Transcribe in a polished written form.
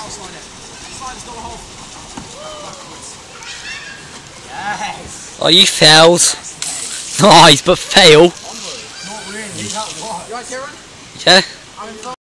Powerslide it. Slide has got a hole. Yes. Oh, you failed. Nice, but fail. Not really. That was. You right, Kieran? Yeah. I'm in